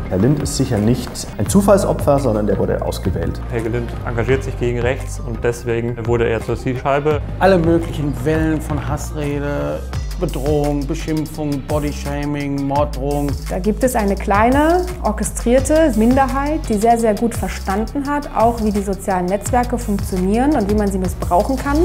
Herr Lind ist sicher nicht ein Zufallsopfer, sondern der wurde ausgewählt. Helge Lind engagiert sich gegen rechts und deswegen wurde er zur Zielscheibe. Alle möglichen Wellen von Hassrede, Bedrohung, Beschimpfung, Bodyshaming, Morddrohung. Da gibt es eine kleine, orchestrierte Minderheit, die sehr, sehr gut verstanden hat, auch wie die sozialen Netzwerke funktionieren und wie man sie missbrauchen kann.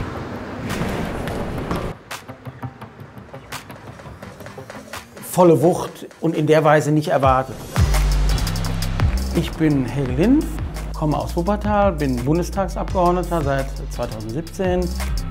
Volle Wucht und in der Weise nicht erwartet. Ich bin Helge Lind, komme aus Wuppertal, bin Bundestagsabgeordneter seit 2017.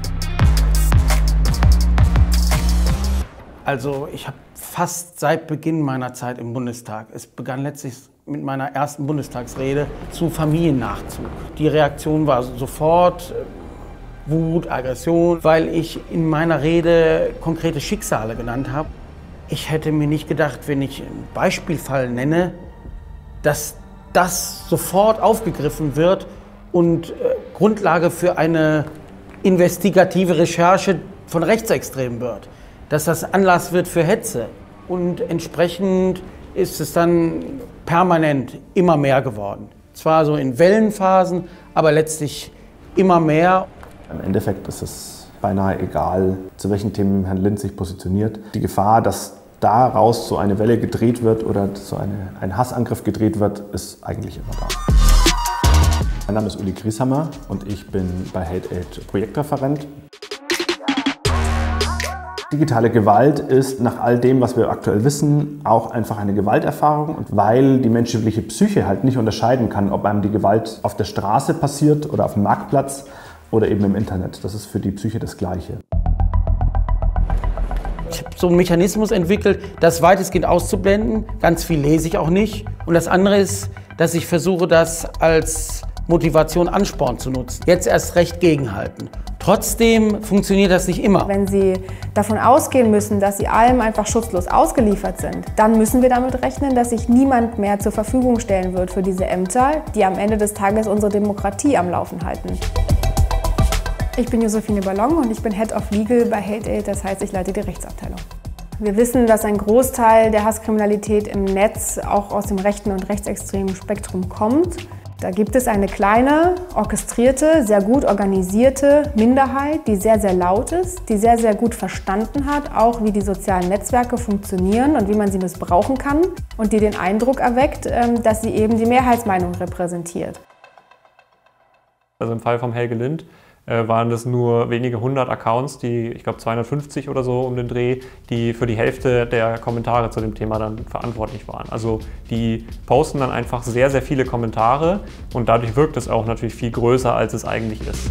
Also ich habe fast seit Beginn meiner Zeit im Bundestag, es begann letztlich mit meiner ersten Bundestagsrede, zu Familiennachzug. Die Reaktion war sofort Wut, Aggression, weil ich in meiner Rede konkrete Schicksale genannt habe. Ich hätte mir nicht gedacht, wenn ich einen Beispielfall nenne, dass das sofort aufgegriffen wird und Grundlage für eine investigative Recherche von Rechtsextremen wird. Dass das Anlass wird für Hetze. Und entsprechend ist es dann permanent immer mehr geworden. Zwar so in Wellenphasen, aber letztlich immer mehr. Im Endeffekt ist es beinahe egal, zu welchen Themen Herrn Lind sich positioniert. Die Gefahr, dass daraus so eine Welle gedreht wird oder so ein Hassangriff gedreht wird, ist eigentlich immer da. Mein Name ist Uli Grieshammer und ich bin bei Hate8 Projektreferent. Digitale Gewalt ist nach all dem, was wir aktuell wissen, auch einfach eine Gewalterfahrung. Und weil die menschliche Psyche halt nicht unterscheiden kann, ob einem die Gewalt auf der Straße passiert oder auf dem Marktplatz oder eben im Internet. Das ist für die Psyche das Gleiche. Ich habe so einen Mechanismus entwickelt, das weitestgehend auszublenden. Ganz viel lese ich auch nicht. Und das andere ist, dass ich versuche, das als Motivation, Ansporn zu nutzen. Jetzt erst recht gegenhalten. Trotzdem funktioniert das nicht immer. Wenn Sie davon ausgehen müssen, dass Sie allem einfach schutzlos ausgeliefert sind, dann müssen wir damit rechnen, dass sich niemand mehr zur Verfügung stellen wird für diese Ämter, die am Ende des Tages unsere Demokratie am Laufen halten. Ich bin Josephine Ballon und ich bin Head of Legal bei Hate8, das heißt, ich leite die Rechtsabteilung. Wir wissen, dass ein Großteil der Hasskriminalität im Netz auch aus dem rechten und rechtsextremen Spektrum kommt. Da gibt es eine kleine, orchestrierte, sehr gut organisierte Minderheit, die sehr, sehr laut ist, die sehr, sehr gut verstanden hat, auch wie die sozialen Netzwerke funktionieren und wie man sie missbrauchen kann und die den Eindruck erweckt, dass sie eben die Mehrheitsmeinung repräsentiert. Also im Fall von Helge Lind waren das nur wenige hundert Accounts, ich glaube 250 oder so um den Dreh, die für die Hälfte der Kommentare zu dem Thema dann verantwortlich waren. Also die posten dann einfach sehr, sehr viele Kommentare und dadurch wirkt es auch natürlich viel größer, als es eigentlich ist.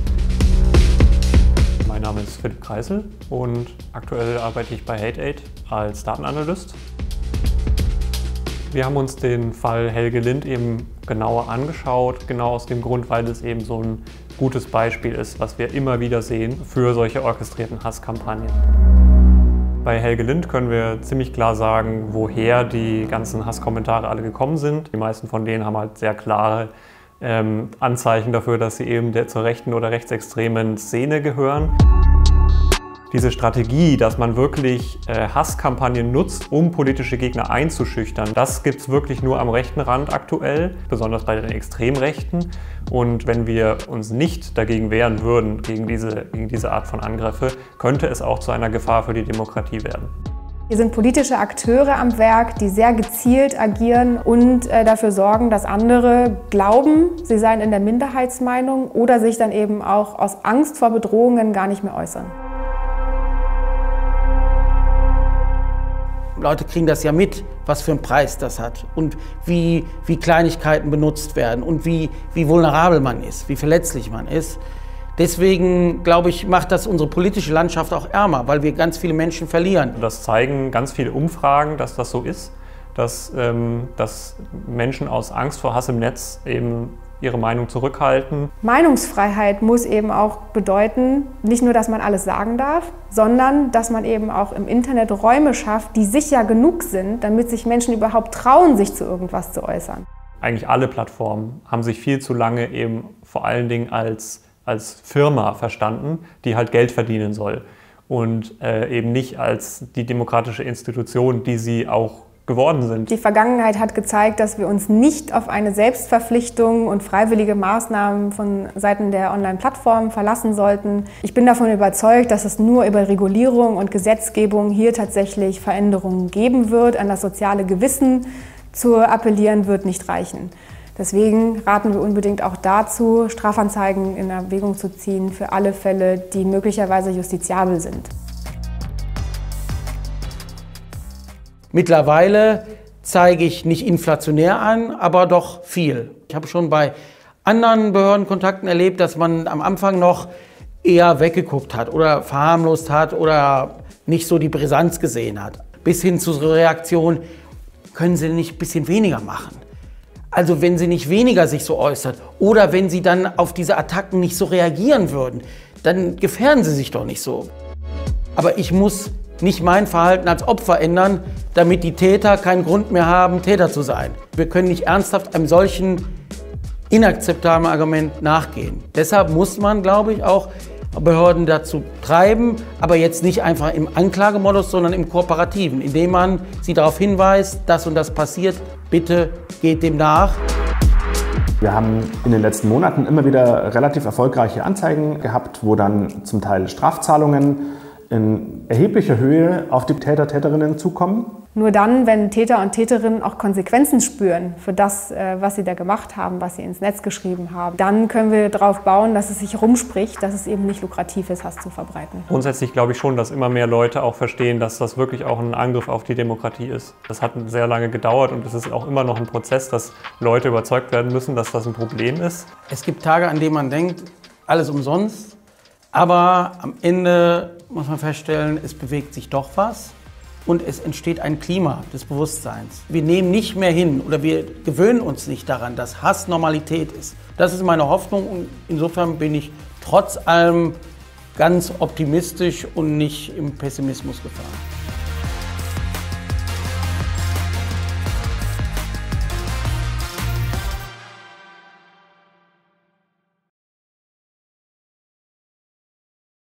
Mein Name ist Philipp Kreisel und aktuell arbeite ich bei Hate8 als Datenanalyst. Wir haben uns den Fall Helge Lind eben genauer angeschaut, genau aus dem Grund, weil es eben so ein gutes Beispiel ist, was wir immer wieder sehen für solche orchestrierten Hasskampagnen. Bei Helge Lind können wir ziemlich klar sagen, woher die ganzen Hasskommentare alle gekommen sind. Die meisten von denen haben halt sehr klare Anzeichen dafür, dass sie eben zur rechten oder rechtsextremen Szene gehören. Diese Strategie, dass man wirklich Hasskampagnen nutzt, um politische Gegner einzuschüchtern, das gibt es wirklich nur am rechten Rand aktuell, besonders bei den Extremrechten. Und wenn wir uns nicht dagegen wehren würden, gegen diese Art von Angriffe, könnte es auch zu einer Gefahr für die Demokratie werden. Hier sind politische Akteure am Werk, die sehr gezielt agieren und dafür sorgen, dass andere glauben, sie seien in der Minderheitsmeinung oder sich dann eben auch aus Angst vor Bedrohungen gar nicht mehr äußern. Leute kriegen das ja mit, was für einen Preis das hat und wie Kleinigkeiten benutzt werden und wie vulnerabel man ist, wie verletzlich man ist. Deswegen, glaube ich, macht das unsere politische Landschaft auch ärmer, weil wir ganz viele Menschen verlieren. Das zeigen ganz viele Umfragen, dass das so ist, dass Menschen aus Angst vor Hass im Netz eben ihre Meinung zurückhalten. Meinungsfreiheit muss eben auch bedeuten, nicht nur, dass man alles sagen darf, sondern dass man eben auch im Internet Räume schafft, die sicher genug sind, damit sich Menschen überhaupt trauen, sich zu irgendwas zu äußern. Eigentlich alle Plattformen haben sich viel zu lange eben vor allen Dingen als Firma verstanden, die halt Geld verdienen soll und eben nicht als die demokratische Institution, die sie auch geworden sind. Die Vergangenheit hat gezeigt, dass wir uns nicht auf eine Selbstverpflichtung und freiwillige Maßnahmen von Seiten der Online-Plattformen verlassen sollten. Ich bin davon überzeugt, dass es nur über Regulierung und Gesetzgebung hier tatsächlich Veränderungen geben wird. An das soziale Gewissen zu appellieren wird nicht reichen. Deswegen raten wir unbedingt auch dazu, Strafanzeigen in Erwägung zu ziehen für alle Fälle, die möglicherweise justiziabel sind. Mittlerweile zeige ich nicht inflationär an, aber doch viel. Ich habe schon bei anderen Behördenkontakten erlebt, dass man am Anfang noch eher weggeguckt hat oder verharmlost hat oder nicht so die Brisanz gesehen hat. Bis hin zu so Reaktionen, können Sie nicht ein bisschen weniger machen? Also wenn Sie nicht weniger sich so äußert oder wenn Sie dann auf diese Attacken nicht so reagieren würden, dann gefährden Sie sich doch nicht so. Aber ich muss nicht mein Verhalten als Opfer ändern, damit die Täter keinen Grund mehr haben, Täter zu sein. Wir können nicht ernsthaft einem solchen inakzeptablen Argument nachgehen. Deshalb muss man, glaube ich, auch Behörden dazu treiben, aber jetzt nicht einfach im Anklagemodus, sondern im Kooperativen, indem man sie darauf hinweist, das und das passiert, bitte geht dem nach. Wir haben in den letzten Monaten immer wieder relativ erfolgreiche Anzeigen gehabt, wo dann zum Teil Strafzahlungen in erheblicher Höhe auf die Täter, Täterinnen zukommen. Nur dann, wenn Täter und Täterinnen auch Konsequenzen spüren für das, was sie da gemacht haben, was sie ins Netz geschrieben haben, dann können wir darauf bauen, dass es sich rumspricht, dass es eben nicht lukrativ ist, Hass zu verbreiten. Grundsätzlich glaube ich schon, dass immer mehr Leute auch verstehen, dass das wirklich auch ein Angriff auf die Demokratie ist. Das hat sehr lange gedauert und es ist auch immer noch ein Prozess, dass Leute überzeugt werden müssen, dass das ein Problem ist. Es gibt Tage, an denen man denkt, alles umsonst, aber am Ende muss man feststellen, es bewegt sich doch was. Und es entsteht ein Klima des Bewusstseins. Wir nehmen nicht mehr hin oder wir gewöhnen uns nicht daran, dass Hass Normalität ist. Das ist meine Hoffnung und insofern bin ich trotz allem ganz optimistisch und nicht im Pessimismus gefahren.